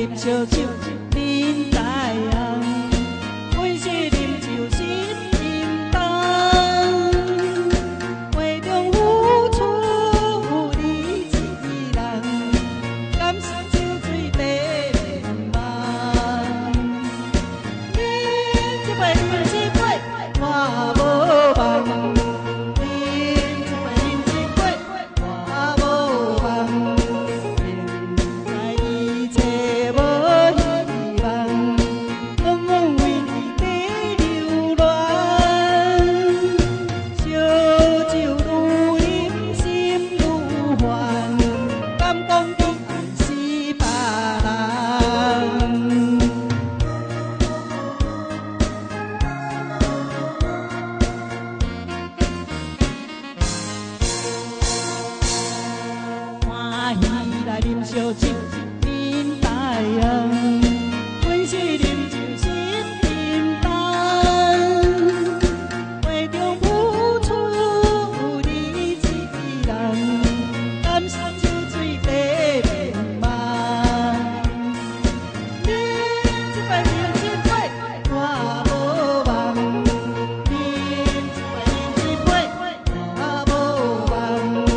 啉烧酒，恁知影？阮是啉酒心沉重，画中付出你一人，甘心酒醉地茫。恁这杯饮一杯，我无望。 来啉烧酒，恁知影？阮是啉酒心沉重，画中付出你一人，甘心酒醉地茫。恁这杯饮一杯，我无望；恁这杯饮一杯，我无望。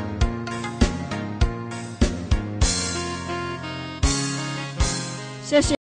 谢谢。